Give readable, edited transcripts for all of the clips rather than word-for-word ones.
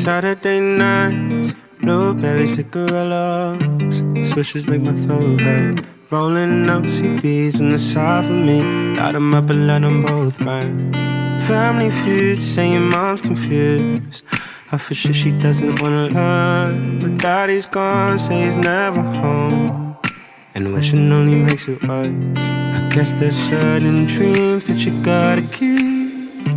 Saturday nights, blueberry cigarillos, swishes make my throat hurt. Rolling up CBs on the side for me, light them up and let them both burn. Family feud, saying mom's confused, half for shit she doesn't wanna learn. But daddy's gone, say he's never home, and wishing only makes it worse. I guess there's certain dreams that you gotta keep,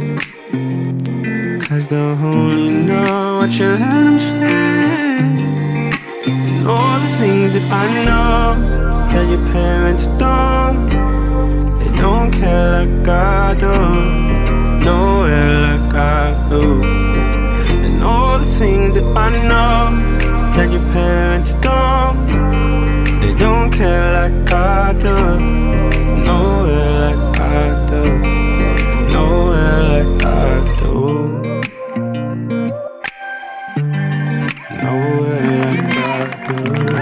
'cause they'll only know what you let them say. And all the things that I know that your parents don't, they don't care like I do, nowhere like I do. And all the things that I know that your parents don't, they don't care like I do, nowhere like I do, nowhere like I do, nowhere like I do.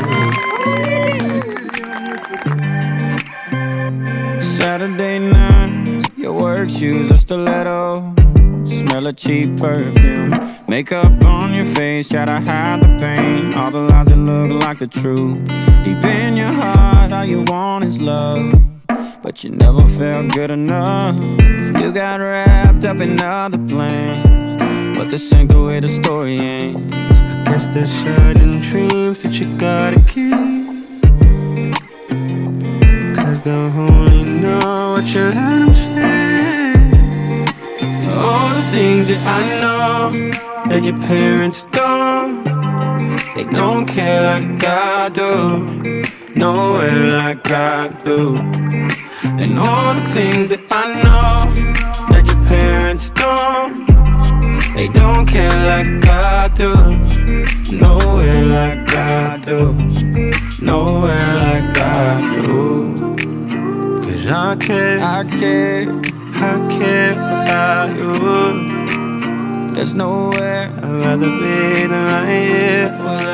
Saturday nights, your work shoes are stiletto, smell of cheap perfume, makeup on your face, try to hide the pain, all the lies that look like the truth. Deep in your heart, all you want is love, but you never felt good enough. You got wrapped up in other plans, but this ain't the way the story ends. I guess there's certain dreams that you gotta keep, 'cause they'll only know what you let them say. All the things that I know that your parents don't, they don't care like I do, nowhere like I do. And all the things that I know that your parents don't, they don't care like I do, nowhere like I do, nowhere like I do. 'Cause I care, I care, I care about you. There's nowhere I'd rather be than right here.